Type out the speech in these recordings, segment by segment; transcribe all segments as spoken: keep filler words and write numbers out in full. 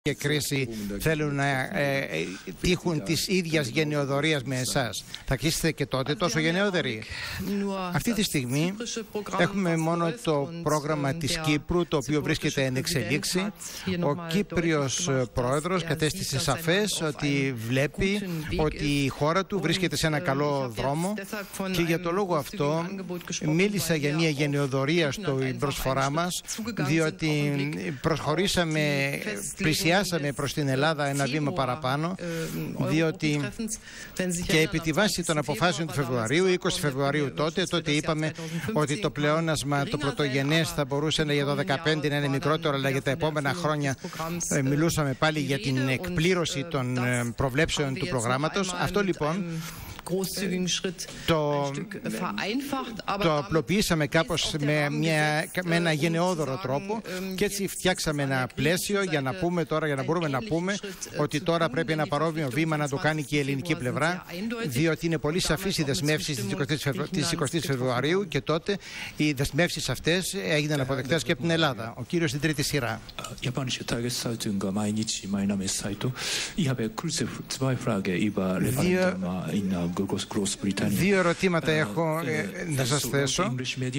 και κρίση θέλουν να ε, ε, τύχουν της ίδιας γενεοδορίας με εσάς. Θα αρχίσετε και τότε τόσο γενναιόδεροι? Αυτή τη στιγμή έχουμε μόνο το πρόγραμμα της Κύπρου, το οποίο βρίσκεται εν εξελίξη. Ο Κύπριος πρόεδρος κατέστησε σαφές ότι βλέπει ότι η χώρα του βρίσκεται σε ένα καλό δρόμο και για το λόγο αυτό μίλησα για μια γενεοδορία στην προσφορά μας, διότι προσχωρήσαμε, πλησιάσαμε προς την Ελλάδα ένα βήμα παραπάνω, διότι και επί τη βάση των αποφάσεων του Φεβρουαρίου, είκοσι Φεβρουαρίου τότε, τότε είπαμε ότι το πλεόνασμα, το πρωτογενές θα μπορούσε για το δεκαπέντε να είναι μικρότερο, αλλά για τα επόμενα χρόνια ε, μιλούσαμε πάλι για την εκπλήρωση των ε, προβλέψεων του προγράμματος. Αυτό λοιπόν Το, το απλοποιήσαμε κάπως με, μια, με ένα γενναιόδωρο τρόπο και έτσι φτιάξαμε ένα πλαίσιο για να πούμε τώρα, για να μπορούμε να πούμε ότι τώρα πρέπει ένα παρόμοιο βήμα να το κάνει και η ελληνική πλευρά, διότι είναι πολύ σαφείς οι δεσμεύσεις της εικοστής Φεβρουαρίου και τότε οι δεσμεύσεις αυτές έγιναν αποδεκτές και από την Ελλάδα. Ο κύριος στην τρίτη σειρά. Δύο ερωτήματα έχω ε, να σας θέσω.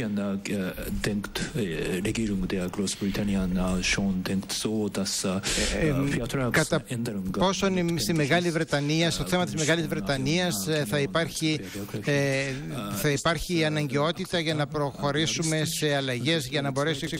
Ε, κατά πόσον στη Μεγάλη Βρετανία, στο θέμα της Μεγάλης Βρετανίας θα υπάρχει, ε, θα υπάρχει αναγκαιότητα για να προχωρήσουμε σε αλλαγές για να μπορέσει